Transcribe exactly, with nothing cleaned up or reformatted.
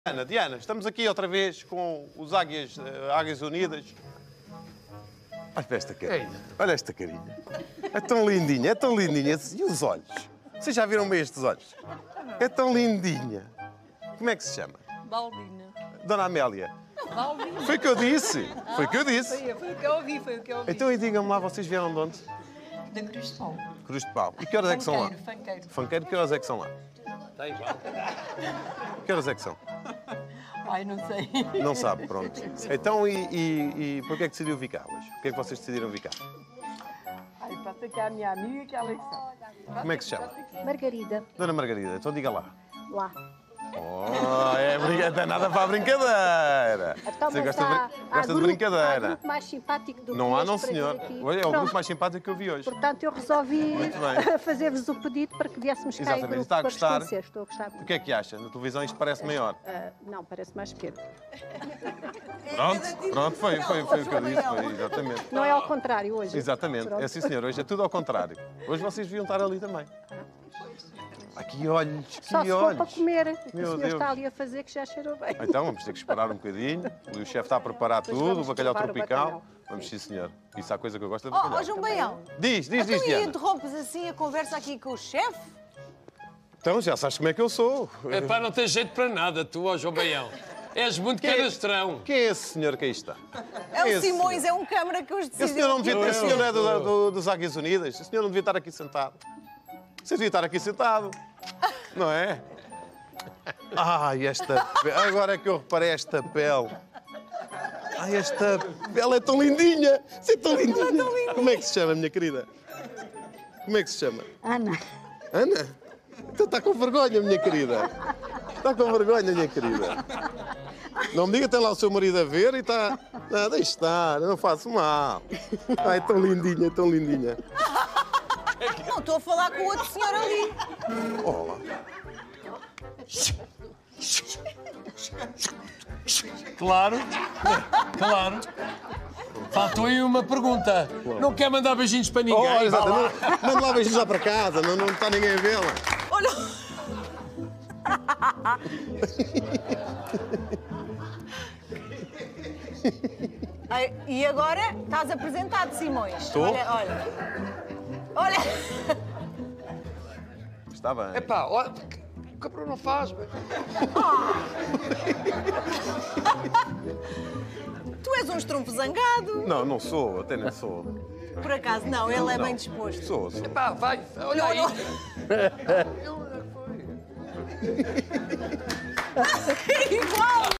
Diana, Diana, estamos aqui outra vez com os Águias, uh, Águias Unidas. Olha para esta carinha. Olha esta carinha. É tão lindinha, é tão lindinha. E os olhos? Vocês já viram bem estes olhos? É tão lindinha. Como é que se chama? Baldina. Dona Amélia. Baldina. Foi o que eu disse. Foi o que eu disse. Foi, foi o que eu ouvi, foi o que eu ouvi. Então, e digam-me lá, vocês vieram de onde? Da Cruz de Pau. Cruz de Pau. E que horas é que são lá? Funkeiro, funkeiro. Funkeiro, que horas é que são lá? Está igual. Que horas é que são? Ai, não sei. Não sabe, pronto. Então, e, e, e porquê é que decidiu vir cá hoje? Porquê é que vocês decidiram vir cá? Ai, para ficar a minha amiga, que ela sabe. Como é que se chama? Margarida, Dona Margarida, então diga lá. lá. Oh, é brincadeira, nada para a brincadeira. Então, Você mas gosta, há, de, há gosta de grupo, há brincadeira. grupo mais simpático do que Não há, este não, para senhor. vir aqui. Olha, é o Pronto. grupo mais simpático que eu vi hoje. Portanto, eu resolvi Muito bem. fazer-vos o pedido para que viéssemos cá em Exatamente. grupo Está a para vos gostar? conhecer. Estou a gostar O muito. que é que acha? Na televisão isto parece maior. Ah, não, parece mais pequeno. Pronto, pronto, foi, foi, foi o que eu disse. Foi, exatamente. Não é ao contrário hoje. Exatamente. Pronto. É sim, senhor. Hoje é tudo ao contrário. Hoje vocês deviam estar ali também. Aqui olhos, que Só se for olhos. para comer. O Meu senhor Deus. está ali a fazer que já cheirou bem. Então vamos ter que esperar um bocadinho. O chefe está a preparar Depois tudo, o vamos bacalhau provar o tropical. bacalhau. Vamos, sim, senhor. Isso há coisa que eu gosto de Oh, bacalhau. oh, João Baião, Diz, diz, diz, então e Diana. interrompes assim a conversa aqui com o chefe? Então já sabes como é que eu sou. É pá, não tens jeito para nada, tu, ó João Baião. És muito Quem é- cadastrão. Quem é esse senhor que aí está? É o Esse Simões, é um câmara que os Esse decidiu. senhor não devia ter, esse Eu, senhor não é do, eu. do, dos Águias Unidas. Esse senhor não devia estar aqui sentado. Você devia estar aqui sentado. Não é? Ai, esta pele. Agora é que eu reparei esta pele. Ai, esta pele é tão lindinha. Você é tão lindinha. Como é que se chama, minha querida? Como é que se chama? Ana, Ana? Então está com vergonha, minha querida. Está com vergonha, minha querida. Não me diga, tem lá o seu marido a ver e está... Não, deixe estar, eu não faço mal. Ai, tão lindinha, tão lindinha. Não, estou a falar com o outro senhor ali. Olá. Claro, claro. Faltou aí uma pergunta. Não quer mandar beijinhos para ninguém? Olha, Vá exato, lá. não, manda lá beijinhos lá para casa, não, não está ninguém a vê-la. Olha. Ai, e agora estás apresentado, Simões. Estou? Olha, olha. Olha. Está bem. É pá, olha, o cabrão não faz. bem. Tu és um estrunfo zangado. Não, não sou, até nem sou. Por acaso, não, ele é bem disposto. Sou, sou. É pá, vai, olha aí. Igual.